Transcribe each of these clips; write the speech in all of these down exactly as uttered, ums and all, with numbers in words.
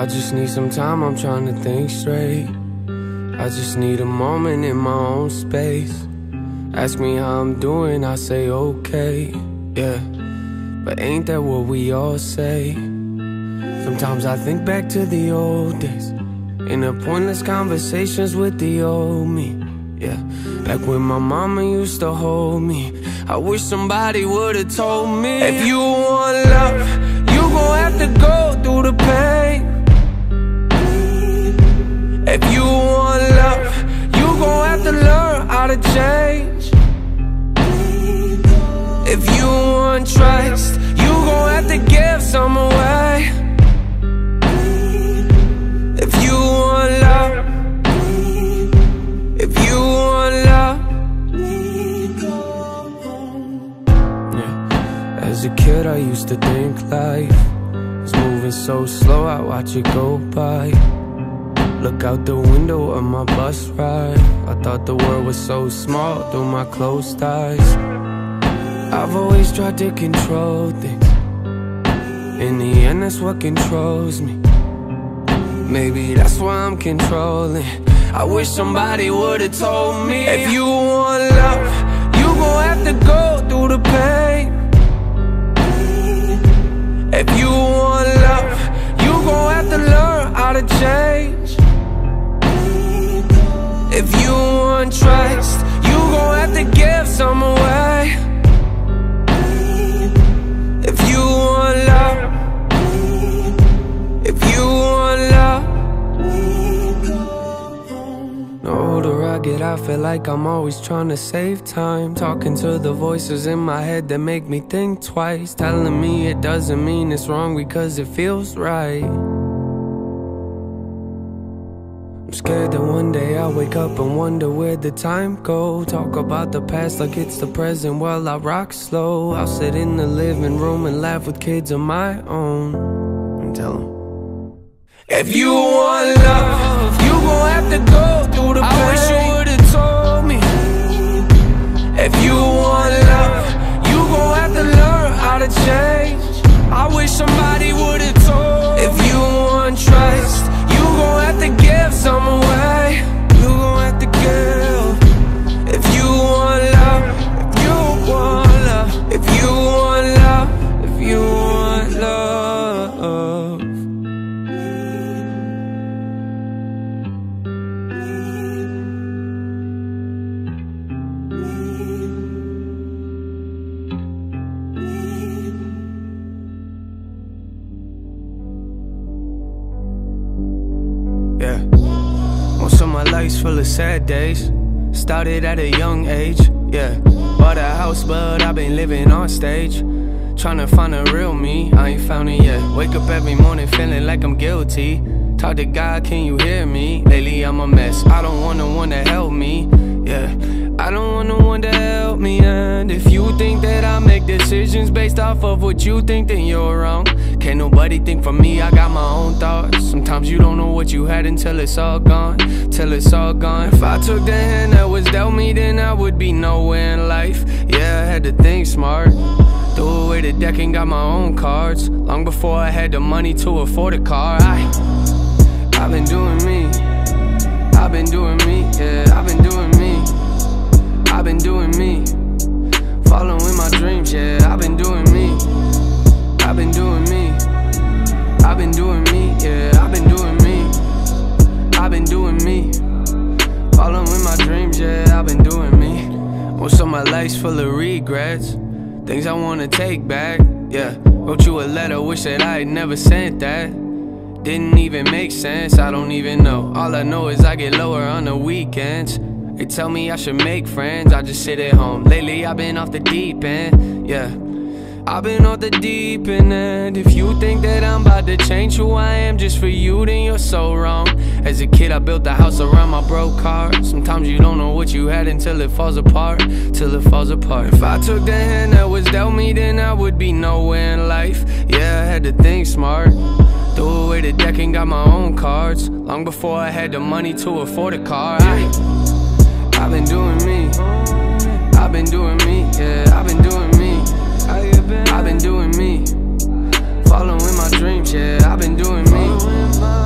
I just need some time, I'm trying to think straight. I just need a moment in my own space. Ask me how I'm doing, I say okay, yeah. But ain't that what we all say? Sometimes I think back to the old days, in the pointless conversations with the old me, yeah. Back when my mama used to hold me, I wish somebody would've told me, if you want love, you gon' have to go through the pain. If you want love, you gon' have to learn how to change. If you want trust, you gon' have to give some away. If you want love, if you want love, yeah. As a kid I used to think life was moving so slow, I watch it go by. Look out the window of my bus ride, I thought the world was so small through my closed eyes. I've always tried to control things, in the end that's what controls me. Maybe that's why I'm controlling. I wish somebody would've told me, if you want love, you gon' have to go through the pain. If you want love, you gon' have to learn how to change. If you want trust, you gon' have to give some away. If you want love, if you want love. The older I get, I feel like I'm always trying to save time, talking to the voices in my head that make me think twice, telling me it doesn't mean it's wrong because it feels right. I'm scared that one day I'll wake up and wonder where'd the time go. Talk about the past like it's the present while I rock slow. I'll sit in the living room and laugh with kids of my own and tell them, if you want love, you gon' have to go through the pain. I wish you would've told me. If you want love, you gon' have to learn how to change. I wish somebody would've told me. If you want trust, you gon' have to give some away. You gon' have to give. If you want love, if you want love, if you want love, if you want love. Yeah, most of my life's full of sad days. Started at a young age, yeah. Bought a house, but I've been living on stage. Tryna find a real me, I ain't found it yet. Wake up every morning feeling like I'm guilty. Talk to God, can you hear me? Lately I'm a mess, I don't want no one to help me, yeah. I don't want no one to help me. And if you think that I make decisions based off of what you think, then you're wrong. Can't nobody think for me, I got my own thoughts. Sometimes you don't know what you had until it's all gone, till it's all gone. If I took the hand that was dealt me, then I would be nowhere in life. Yeah, I had to think smart, threw away the deck and got my own cards. Long before I had the money to afford a car. I, I've been doing me, I've been doing me, yeah, I've been doing me, I've been doing me, following my dreams, yeah, I've been doing me, I've been doing me, I've been doing me, yeah, I've been doing me, I've been doing me, following my dreams, yeah, I've been doing me. Most of my life's full of regrets, things I wanna take back, yeah. Wrote you a letter, wish that I had never sent that. Didn't even make sense, I don't even know. All I know is I get lower on the weekends. They tell me I should make friends, I just sit at home. Lately I've been off the deep end, yeah. I've been off the deep end, and if you think that I'm about to change who I am just for you, then you're so wrong. As a kid I built a house around my broke car. Sometimes you don't know what you had until it falls apart, till it falls apart. If I took the hand that was dealt me, then I would be nowhere in life. Yeah, I had to think smart, threw away the deck and got my own cards. Long before I had the money to afford a car. I, I've been doing me, I've been doing me, yeah, I've been doing me, I've been doing me, following my dreams, yeah, I've been doing me,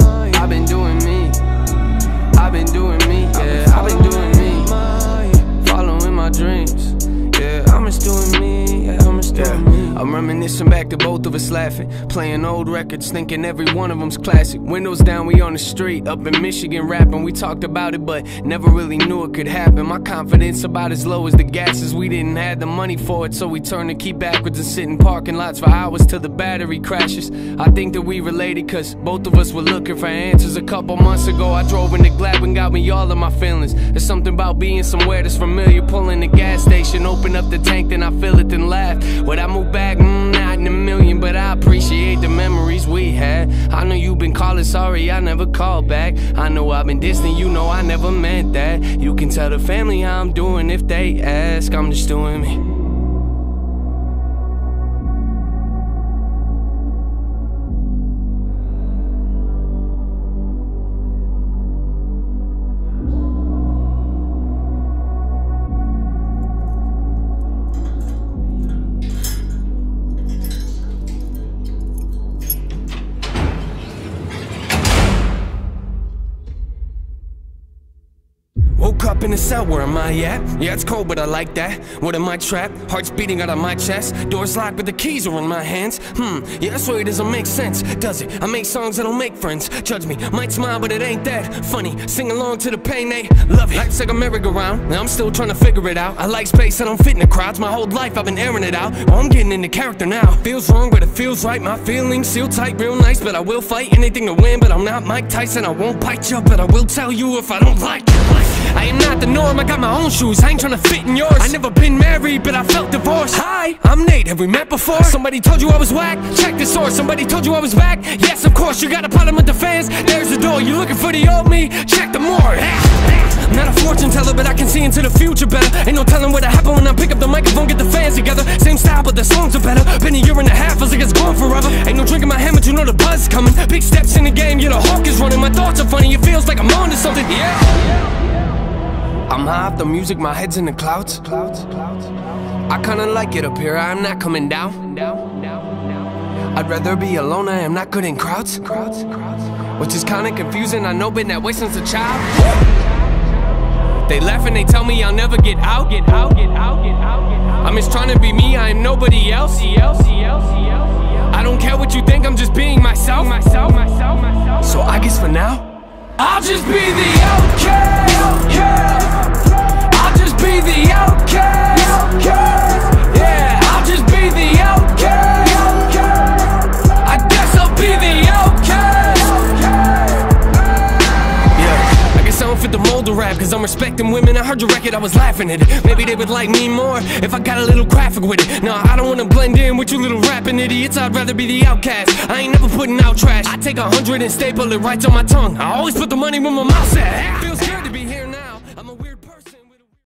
Reminiscing back to both of us laughing, playing old records, thinking every one of them's classic. Windows down, we on the street, up in Michigan rapping. We talked about it, but never really knew it could happen. My confidence about as low as the gases. We didn't have the money for it, so we turned to keep backwards and sit in parking lots for hours till the battery crashes. I think that we related, cause both of us were looking for answers. A couple months ago, I drove into Gladwin, got me all of my feelings. There's something about being somewhere that's familiar. Pulling the gas station, open up the tank, then I fill it, then laugh. Would I move back? Mm, not in a million, but I appreciate the memories we had. I know you've been calling, sorry I never called back. I know I've been distant, you know I never meant that. You can tell the family how I'm doing if they ask. I'm just doing me. Woke up in a cell, where am I at? Yeah, it's cold, but I like that. What am I trapped? Heart's beating out of my chest. Doors locked, but the keys are in my hands. Hmm, yeah, that's where it doesn't make sense, does it? I make songs that don't make friends. Judge me, might smile, but it ain't that funny. Sing along to the pain, they love it. Life's like a merry-go-round, now I'm still trying to figure it out. I like space, I don't fit in the crowds. My whole life I've been airing it out. Oh, I'm getting into character now. Feels wrong, but it feels right. My feelings seal tight, real nice, but I will fight anything to win. But I'm not Mike Tyson, I won't bite you, but I will tell you if I don't like you. I am not the norm, I got my own shoes, I ain't tryna fit in yours. I never been married, but I felt divorced. Hi, I'm Nate, have we met before? Somebody told you I was whack? Check the source. Somebody told you I was back? Yes, of course, you got a problem with the fans? There's the door, you looking for the old me? Check the more. I'm not a fortune teller, but I can see into the future better. Ain't no telling what'll happen when I pick up the microphone, get the fans together. Same style, but the songs are better. Been a year and a half, feels like it's gone forever. Ain't no drink in my hand, but you know the buzz coming. Big steps in the game, yeah, the hawk is running. My thoughts are funny, it feels like I'm on to something, yeah. I'm high off the music, my head's in the clouds. I kinda like it up here, I'm not coming down. I'd rather be alone, I am not good in crowds. Which is kinda confusing, I know, been that way since a child. They laugh and they tell me I'll never get out. I'm just trying to be me, I am nobody else. I don't care what you think, I'm just being myself. So I guess for now, I'll just be the outcast. I'll just be the outcast. Yeah, I'll just be the outcast. I guess I'll be the outcast. Yeah, I guess I don't fit the mold of rap, cause I'm respecting women. I heard your record, I was laughing at it. Maybe they would like me more if I got a little graphic with it. No, I don't wanna blend in with you little rapping idiots. I'd rather be the outcast. I ain't never putting out trash. I take a hundred and staple it right to my tongue. I always put the money where my mouth's at. Feels good to